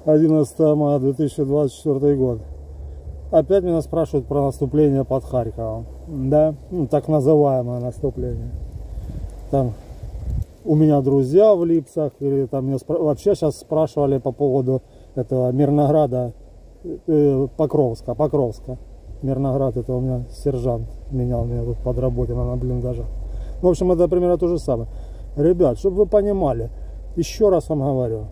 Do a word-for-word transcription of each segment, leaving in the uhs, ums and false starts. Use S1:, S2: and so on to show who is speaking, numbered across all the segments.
S1: одиннадцатое мая две тысячи двадцать четвёртый год. Опять меня спрашивают про наступление под Харьковом. Да, ну, так называемое наступление. Там у меня друзья в Липцах, или там меня спра... вообще сейчас спрашивали по поводу этого Мирнограда, э, Покровска, Покровска. Мирноград, это у меня сержант менял меня тут под работе на блиндаже. В общем, это примерно то же самое. Ребят, чтобы вы понимали, еще раз вам говорю,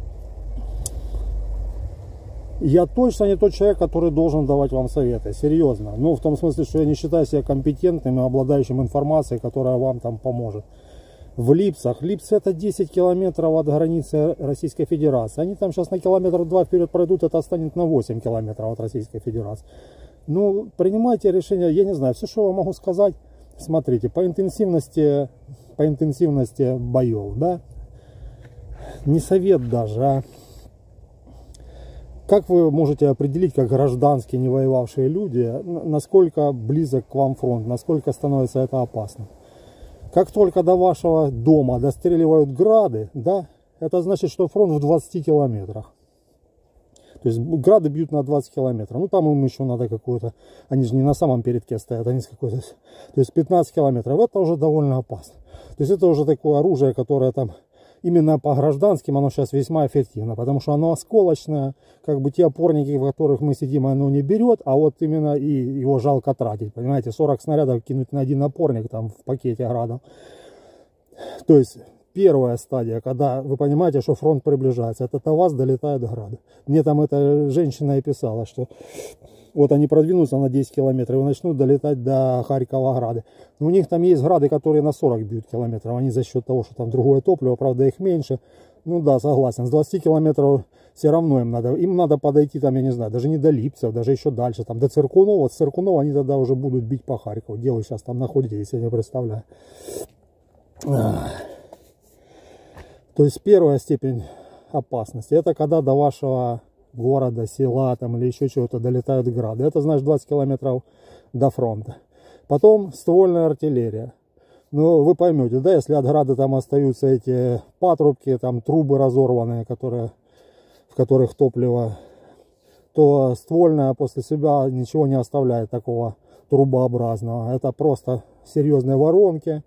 S1: я точно не тот человек, который должен давать вам советы, серьезно. Ну, в том смысле, что я не считаю себя компетентным и обладающим информацией, которая вам там поможет. В Липцах, Липцы это десять километров от границы Российской Федерации. Они там сейчас на километр два вперед пройдут, это станет на восемь километров от Российской Федерации. Ну, принимайте решение, я не знаю, все, что я могу сказать, смотрите, по интенсивности, по интенсивности боев, да, не совет даже, а как вы можете определить, как гражданские, не воевавшие люди, насколько близок к вам фронт, насколько становится это опасно? Как только до вашего дома достреливают грады, да, это значит, что фронт в двадцати километрах. То есть грады бьют на двадцать километров. Ну там им еще надо какую-то, они же не на самом передке стоят, они с какой-то, то есть пятнадцать километров. Это уже довольно опасно. То есть это уже такое оружие, которое там именно по гражданским, оно сейчас весьма эффективно, потому что оно осколочное, как бы те опорники, в которых мы сидим, оно не берет, а вот именно и его жалко тратить, понимаете, сорок снарядов кинуть на один опорник там в пакете градов. То есть первая стадия, когда вы понимаете, что фронт приближается, это до вас долетают грады. Мне там эта женщина и писала, что вот они продвинутся на десять километров и начнут долетать до Харькова грады. Но у них там есть грады, которые на сорок бьют километров. Они за счет того, что там другое топливо, правда их меньше. Ну да, согласен, с двадцати километров все равно им надо. Им надо подойти там, я не знаю, даже не до Липцев, даже еще дальше, там до Циркунова. Вот с Циркунова они тогда уже будут бить по Харькову. Где вы сейчас там находитесь, я не представляю. То есть первая степень опасности, это когда до вашего города, села там или еще чего-то долетают грады. Это значит двадцать километров до фронта. Потом ствольная артиллерия. Ну, вы поймете, да, если от града там остаются эти патрубки, там трубы разорванные, которые, в которых топливо, то ствольная после себя ничего не оставляет такого трубообразного. Это просто серьезные воронки.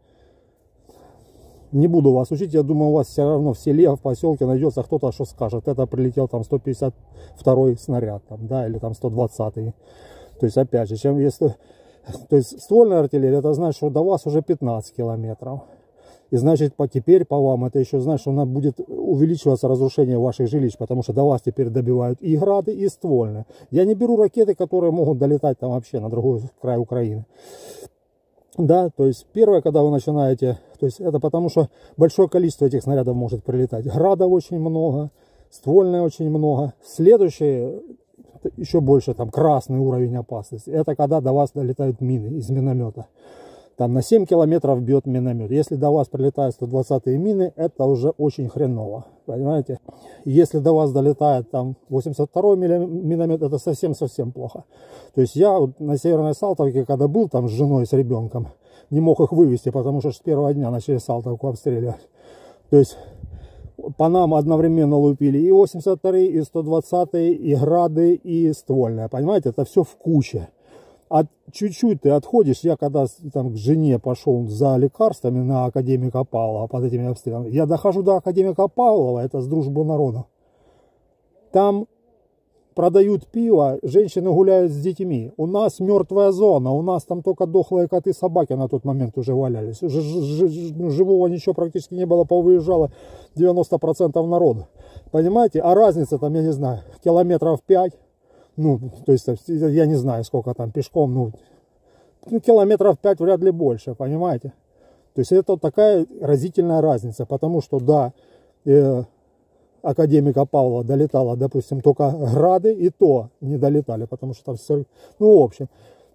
S1: Не буду вас учить, я думаю, у вас все равно в селе, в поселке найдется кто-то, что скажет. Это прилетел там сто пятьдесят второй снаряд, там, да, или там сто двадцатый. То есть, опять же, чем если... То есть, ствольная артиллерия, это значит, что до вас уже пятнадцать километров. И значит, по, теперь по вам, это еще значит, что она будет увеличиваться разрушение ваших жилищ, потому что до вас теперь добивают и грады, и ствольные. Я не беру ракеты, которые могут долетать там вообще на другой край Украины. Да, то есть первое, когда вы начинаете, то есть это потому что большое количество этих снарядов может прилетать. Градов очень много, ствольное очень много. Следующее, еще больше, там красный уровень опасности, это когда до вас долетают мины из миномета. Там на семь километров бьет миномет. Если до вас прилетают сто двадцатые мины, это уже очень хреново, понимаете. Если до вас долетает там восемьдесят второй миномет, это совсем-совсем плохо. То есть я вот на Северной Салтовке, когда был там с женой, с ребенком, не мог их вывести, потому что с первого дня начали Салтовку обстреливать. То есть по нам одновременно лупили и восемьдесят вторые, и сто двадцатые, и грады, и ствольные. Понимаете, это все в куче. А чуть-чуть ты отходишь, я когда там к жене пошел за лекарствами на Академика Павлова под этими обстрелами, я дохожу до Академика Павлова, это с Дружбы народов. Там продают пиво, женщины гуляют с детьми. У нас мертвая зона, у нас там только дохлые коты, собаки на тот момент уже валялись. Уже живого ничего практически не было, повыезжало девяносто процентов народа. Понимаете? А разница там, я не знаю, километров пять. Ну, то есть, я не знаю, сколько там пешком, ну, ну километров пять, вряд ли больше, понимаете? То есть, это такая разительная разница, потому что, да, э, Академика Павлова долетала, допустим, только грады, и то не долетали, потому что там все, ну, в общем.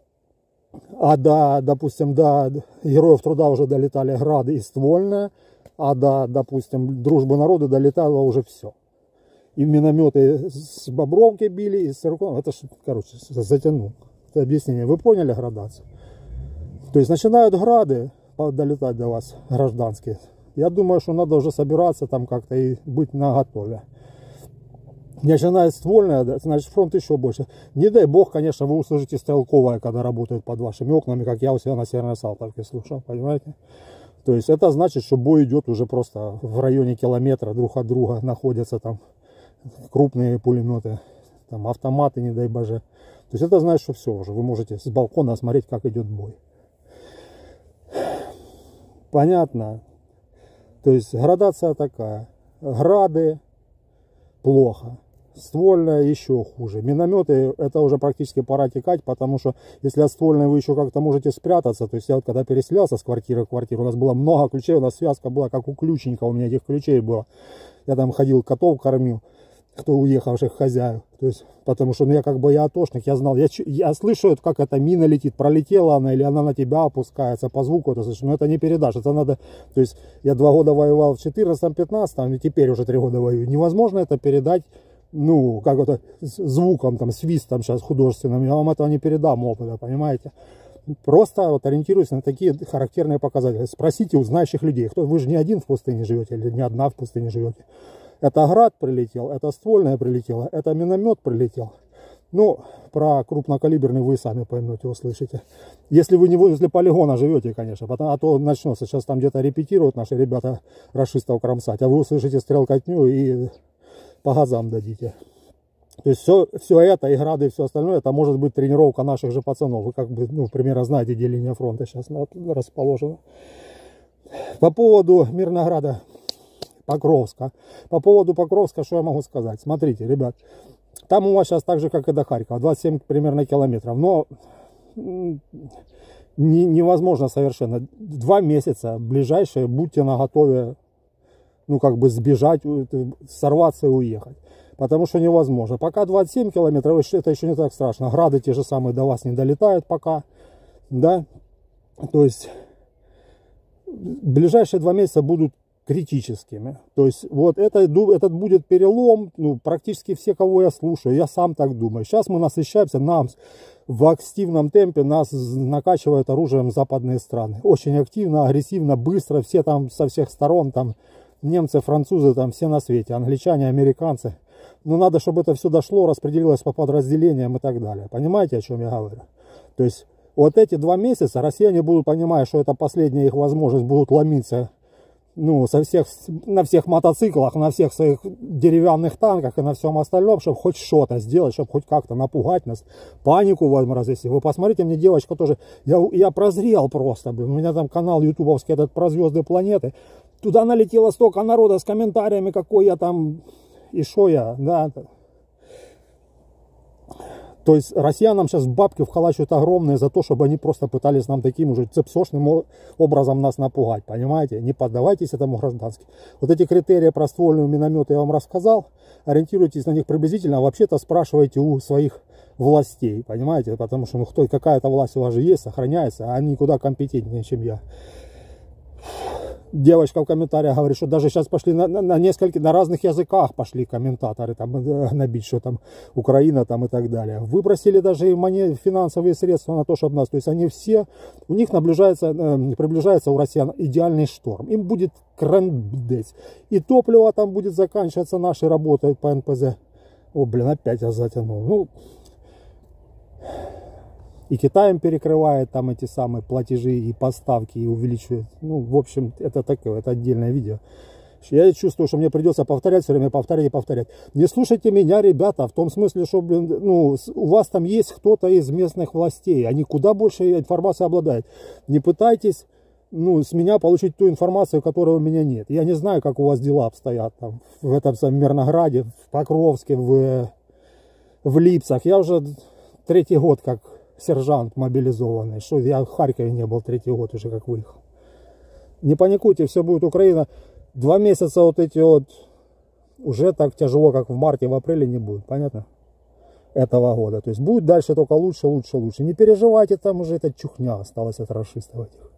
S1: А до, допустим, до Героев Труда уже долетали грады и ствольная, а до, допустим, Дружбы народа долетало уже все. И минометы с Бобровки били, и с Циркунова. Это, короче, затянул. Это объяснение. Вы поняли градацию? То есть начинают грады долетать до вас, гражданские. Я думаю, что надо уже собираться там как-то и быть наготове. начинает ствольная, значит фронт еще больше. Не дай бог, конечно, вы услышите стрелковое, когда работают под вашими окнами, как я у себя на Северной Салтовке слушал, понимаете? То есть это значит, что бой идет уже просто в районе километра друг от друга, находятся там крупные пулеметы, там автоматы, не дай боже. То есть это значит, что все уже, вы можете с балкона смотреть, как идет бой. Понятно? То есть градация такая. Грады плохо. Ствольная еще хуже. Минометы, это уже практически пора текать, потому что если от ствольной вы еще как-то можете спрятаться, то есть я вот когда переселялся с квартиры в квартиру, у нас было много ключей, у нас связка была как у ключника, у меня этих ключей было. Я там ходил, котов кормил, кто уехавших хозяев. То есть, потому что ну, я как бы я атошник, я знал, я, я слышу, как эта мина летит, пролетела она или она на тебя опускается, по звуку это слышу, но это не передашь, это надо, то есть я два года воевал в четырнадцатом-пятнадцатом, и теперь уже три года воюю, невозможно это передать, ну, как это, звуком, там, свистом сейчас художественным, я вам этого не передам опыта, понимаете? Просто вот ориентируюсь на такие характерные показатели. Спросите у знающих людей, кто, вы же не один в пустыне живете, или не одна в пустыне живете. Это град прилетел, это ствольное прилетело, это миномет прилетел. Ну, про крупнокалиберный вы сами поймете, услышите. Если вы не возле полигона живете, конечно, потому, а то начнется. Сейчас там где-то репетируют наши ребята рашистов кромсать, а вы услышите стрелкотню и по газам дадите. То есть все, все это, и грады, и все остальное, это может быть тренировка наших же пацанов. Вы как бы, ну, примерно знаете, где линия фронта сейчас расположена. По поводу Мирнограда, Покровска. По поводу Покровска, что я могу сказать? Смотрите, ребят, там у вас сейчас так же, как и до Харькова, двадцать семь примерно километров. Но не, невозможно совершенно. Два месяца ближайшие будьте наготове, ну, как бы сбежать, сорваться и уехать. Потому что невозможно. Пока двадцать семь километров, это еще не так страшно. Грады те же самые до вас не долетают пока. Да? То есть ближайшие два месяца будут критическими. То есть вот это, этот будет перелом, ну, практически все, кого я слушаю, я сам так думаю. Сейчас мы насыщаемся, нам в активном темпе нас накачивают оружием западные страны. Очень активно, агрессивно, быстро, все там со всех сторон, там немцы, французы, там все на свете, англичане, американцы. Но надо, чтобы это все дошло, распределилось по подразделениям и так далее. Понимаете, о чем я говорю? То есть вот эти два месяца россияне будут, понимая, что это последняя их возможность, будут ломиться, ну, со всех, на всех мотоциклах, на всех своих деревянных танках и на всем остальном, чтобы хоть что-то сделать, чтобы хоть как-то напугать нас, панику возмразить. Вы посмотрите, мне девочка тоже, я, я прозрел просто, блин, у меня там канал ютубовский этот про звезды планеты, туда налетело столько народа с комментариями, какой я там, и шо я, да. То есть россиянам сейчас бабки вколачивают огромные за то, чтобы они просто пытались нам таким уже цепсошным образом нас напугать, понимаете? Не поддавайтесь этому граждански. Вот эти критерии про ствольные минометы я вам рассказал, ориентируйтесь на них приблизительно, а вообще-то спрашивайте у своих властей, понимаете? Потому что ну, кто, какая-то власть у вас же есть, сохраняется, а они куда компетентнее, чем я. Девочка в комментариях говорит, что даже сейчас пошли на, на, на нескольких, на разных языках пошли комментаторы там набить, что там Украина там и так далее. Выбросили даже и монет, финансовые средства на то, чтобы нас, то есть они все, у них наблюдается, э, приближается у россиян идеальный шторм. Им будет крандеть. И топливо там будет заканчиваться, наши работают по эн пэ зэ. О, блин, опять я затянул. Ну, и Китаем перекрывает там эти самые платежи и поставки и увеличивает. Ну, в общем, это такое, это отдельное видео. Я чувствую, что мне придется повторять, все время повторять и повторять. Не слушайте меня, ребята, в том смысле, что, блин, ну, у вас там есть кто-то из местных властей. Они куда больше информации обладают. Не пытайтесь, ну, с меня получить ту информацию, которой у меня нет. Я не знаю, как у вас дела обстоят там, в этом самом Мирнограде, в Покровске, в, в Липцах. Я уже третий год как сержант мобилизованный, что я в Харькове не был третий год уже как выехал. Не паникуйте, все будет Украина. Два месяца вот эти вот уже так тяжело, как в марте, в апреле не будет, понятно? Этого года. То есть будет дальше только лучше, лучше, лучше. Не переживайте, там уже эта чухня осталась от рашистов этих.